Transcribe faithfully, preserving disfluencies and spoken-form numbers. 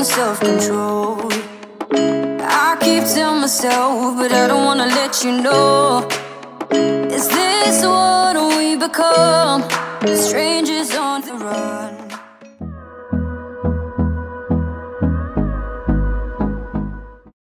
losing self-control. I keep telling myself, but I don't wanna let you know. Is this what we become? Strangers on the run.